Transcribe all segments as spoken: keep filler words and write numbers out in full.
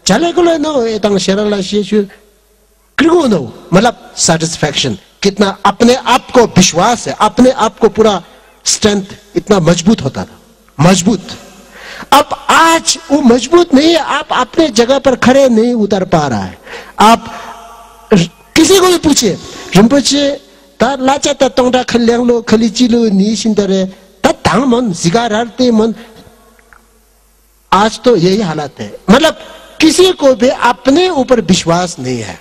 चले गए नो तंग शेरला शेशु क्रिगो नो मतलब सेटिस्फैक्शन कितना अपने आप को विश्वास है, अपने आप को पूरा स्ट्रेंथ इतना मजबूत होता था, मजबूत। अब आज वो मजबूत नहीं है, आप अपने जगह पर खड़े नहीं उतर पा रहा है। आप किसी को भी पूछिए रिम्पोचे ता लाचा ता तोंडा खल्यां लो खली चिलो नी सिंदरे ता तांग मन सिगार हरते मन। आज तो यही हालत है, मतलब किसी को भी अपने ऊपर विश्वास नहीं है।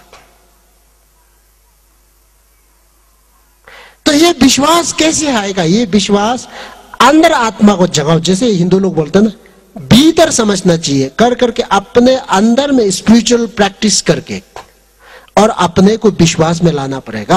तो ये विश्वास कैसे आएगा? ये विश्वास अंदर आत्मा को जगाओ, जैसे हिंदू लोग बोलते हैं ना, भीतर समझना चाहिए, कर करके अपने अंदर में स्पिरिचुअल प्रैक्टिस करके और अपने को विश्वास में लाना पड़ेगा।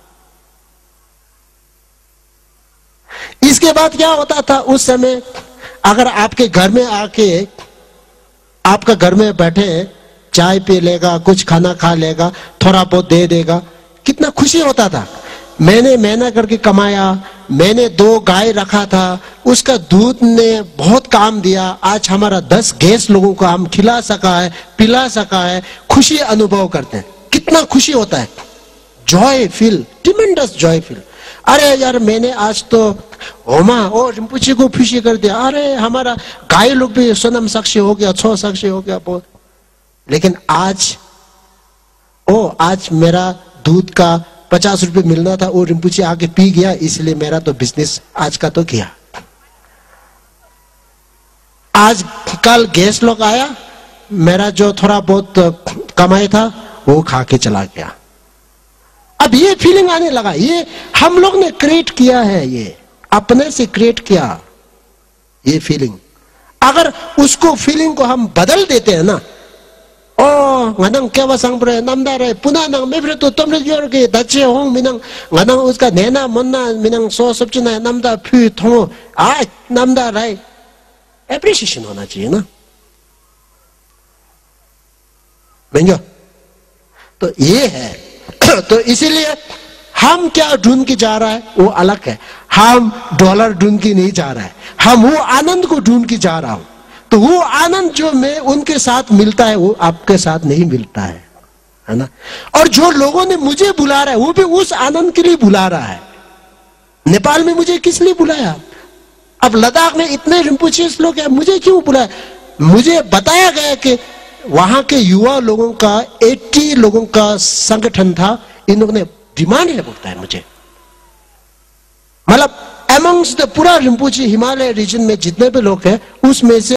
इसके बाद क्या होता था उस समय, अगर आपके घर में आके आपका घर में बैठे चाय पी लेगा, कुछ खाना खा लेगा, थोड़ा बहुत दे देगा, कितना खुशी होता था। मैंने मेहनत करके कमाया, मैंने दो गाय रखा था, उसका दूध ने बहुत काम दिया, आज हमारा दस गैस लोगों को हम खिला सका है, पिला सका है, खुशी अनुभव करते हैं, कितना खुशी होता है, joy feel, tremendous joy feel. अरे यार मैंने आज तो होमा और रिम्पोचे को खुशी कर दिया, अरे हमारा गाय लोग भी सोनम साक्षी हो गया, छो साक्षी हो गया बहुत। लेकिन आज ओ आज मेरा दूध का पचास रुपए मिलना था, वो रिम्पोचे आके पी गया, इसलिए मेरा तो बिजनेस आज का तो किया। आज कल गैस लोग आया, मेरा जो थोड़ा बहुत कमाई था वो खा के चला गया। अब ये फीलिंग आने लगा, ये हम लोग ने क्रिएट किया है, ये अपने से क्रिएट किया ये फीलिंग। अगर उसको फीलिंग को हम बदल देते हैं ना, ओ नंग क्या वसंग ब्रे नमदा रे पुना नंग मैं फिर तो तुम लोग योर के दच्चे हो मिनंग नंग उसका नैना मुन्ना मिनंग सो सब चीज़ नमदा फिर थों आ नमदा रे एप्रिसिएशन होना चाहिए ना, बेंजो। तो ये है तो इसीलिए हम क्या ढूंढ के जा रहा है वो अलग है, हम डॉलर ढूंढ के नहीं जा रहा है, हम वो आनंद को ढूंढ के जा रहा हूं। तो वो आनंद जो मैं उनके साथ मिलता है वो आपके साथ नहीं मिलता है, है ना। और जो लोगों ने मुझे बुला रहा है वो भी उस आनंद के लिए बुला रहा है। नेपाल में मुझे किस लिए बुलाया? अब लद्दाख में इतने रिम्पोचे लोग हैं, मुझे क्यों बुलाया? मुझे बताया गया कि वहां के युवा लोगों का अस्सी लोगों का संगठन था, इन लोगों ने डिमांड है बोलता है मुझे, मतलब अमंग्स द पूरा रिम्पोचे हिमालय रीजन में जितने भी लोग हैं उसमें से